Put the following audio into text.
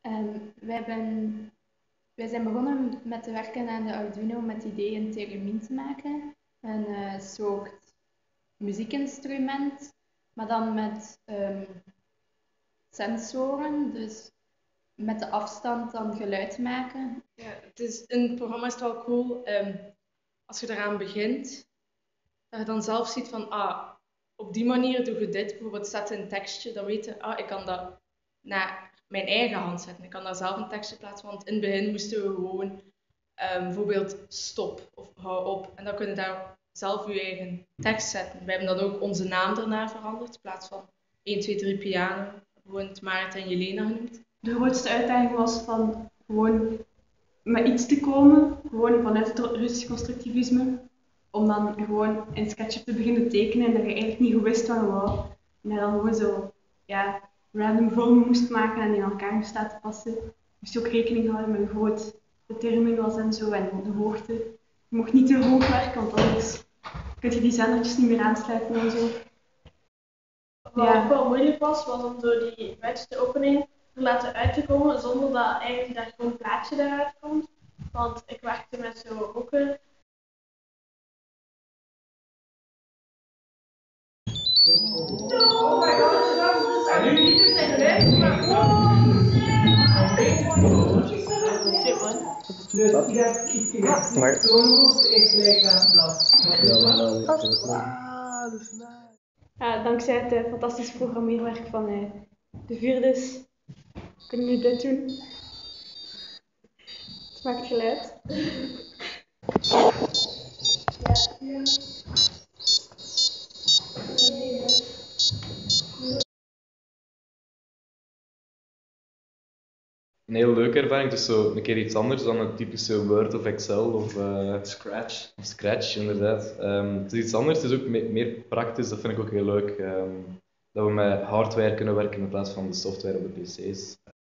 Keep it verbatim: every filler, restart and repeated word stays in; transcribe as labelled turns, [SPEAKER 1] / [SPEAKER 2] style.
[SPEAKER 1] Um, wij, ben, wij zijn begonnen met te werken aan de Arduino met het idee een theremin te maken. Een uh, soort muziekinstrument, maar dan met um, sensoren, dus met de afstand dan geluid maken.
[SPEAKER 2] Ja, het is, in het programma is het wel cool, um, als je eraan begint, dat je dan zelf ziet van, ah, op die manier doe je dit, bijvoorbeeld zet een tekstje, dan weet je, ah, ik kan dat naar mijn eigen hand zetten. Ik kan daar zelf een tekstje plaatsen, want in het begin moesten we gewoon um, bijvoorbeeld stop of hou op. En dan kun je daar zelf je eigen tekst zetten. We hebben dan ook onze naam ernaar veranderd, in plaats van één, twee, drie piano, gewoon het Maarten en Jelena genoemd.
[SPEAKER 3] De grootste uitdaging was van gewoon met iets te komen, gewoon vanuit het Russisch constructivisme, om dan gewoon in SketchUp te beginnen tekenen en dat je eigenlijk niet goed wist wat je wou. En dat je dan gewoon zo, ja, random vormen moest maken en in elkaar moest laten passen. Moest je ook rekening houden met hoe groot de theremin was en zo, en de hoogte. Je mocht niet te hoog werken, want anders kun je die zendertjes niet meer aansluiten en zo.
[SPEAKER 4] Wat ja. ook wel moeilijk was, was om door die buitenste opening er laten uit te komen, zonder dat eigenlijk daar gewoon een plaatje eruit komt. Want ik werkte met zo'n hoeken. Oh my god, en nu niet zijn geluid, maar
[SPEAKER 3] ja, dankzij het uh, fantastische programmeerwerk van uh, de vierdes kunnen we dit doen. Het maakt geluid. Ja. Ja.
[SPEAKER 5] Een heel leuke ervaring, dus zo een keer iets anders dan het typische Word of Excel of uh,
[SPEAKER 6] Scratch.
[SPEAKER 5] Of Scratch, inderdaad. Um, het is iets anders, het is ook me meer praktisch, dat vind ik ook heel leuk. Um, dat we met hardware kunnen werken in plaats van de software op de pc's.